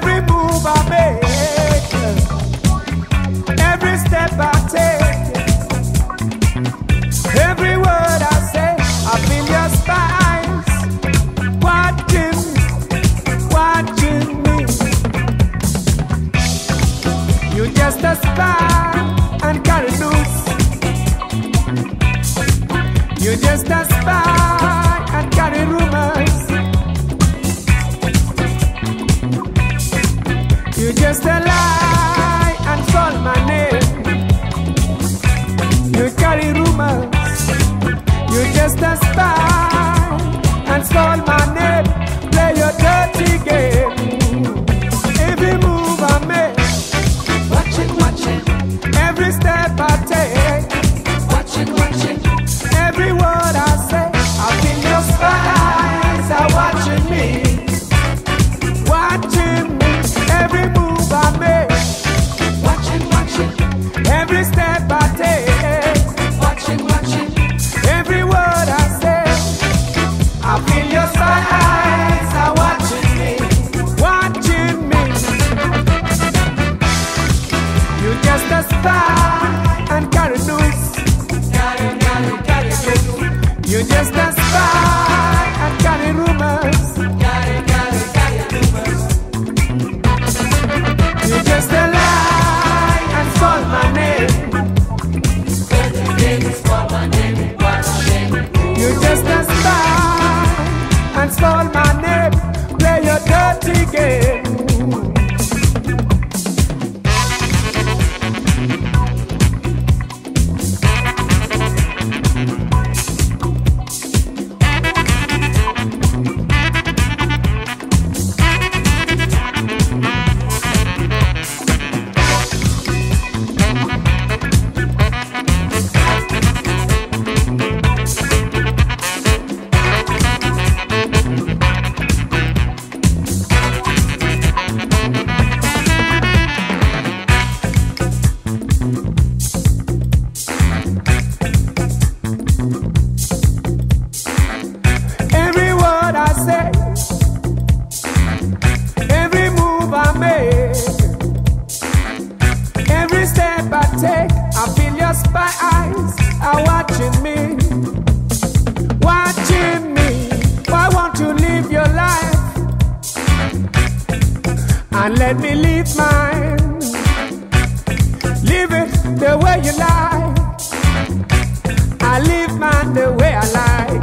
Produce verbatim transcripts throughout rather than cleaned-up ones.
every move I make, every step I take, every word I say, I feel your spies watching, watching me. You just a spy and carry news. You just a spy and carry rumors. You just a lie and call my name. You carry rumors. You just a spy and call my name. Play your dirty game. Every move I make, Watching, watching, every step I take, watching, watching, every word I say, I feel your spies are watching me, watching me. Every move I make, watching, watching, every step I take, watching, watching, every word I say, I feel your spies are watching me, watching me. You just a spy and carry news. carry, carry, carry, news. You just a spy and carry rumors. Carry, carry, carry, rumors. You just a lie and call my name. Say the name is for my name, what a shame. You just a spy and call my name. Play your dirty game. Every word I say, every move I make, every step I take, I feel your spy eyes are watching me, watching me. Why won't you live your life and let me live mine? Live it the way you like. I live mine the way I like.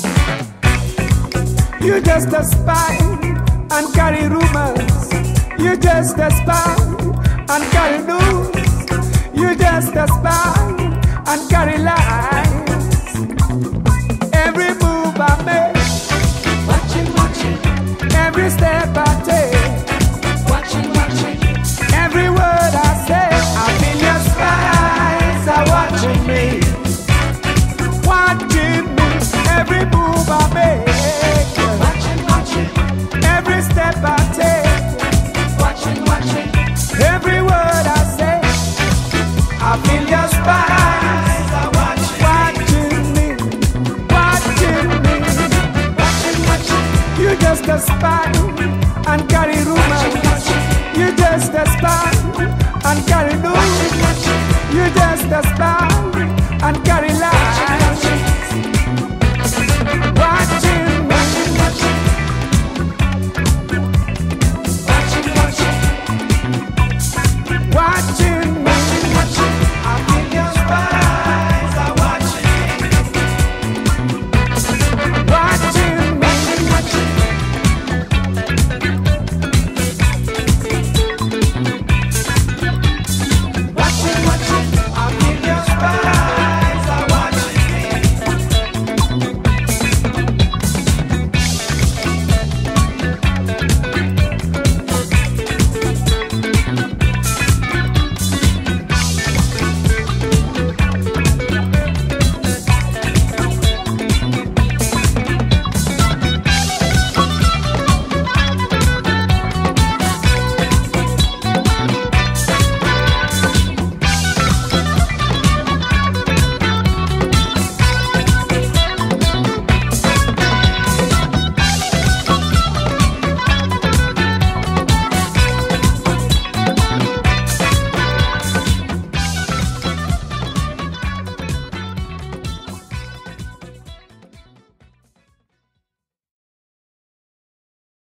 You just a spy and carry rumors. You just a spy and carry news. You just a spy and carry lies. Every move I make, Watching, watching, every step I take, watching, watching, every word I say, I feel your spies are watching me, watching me. Every move I make, watching, watching, every step I take, watching, watching, every word I say, I feel your spies are watching me, watching me. watching, watching, You just a spy and carry rumors. You just a spy and carry news. You just a spy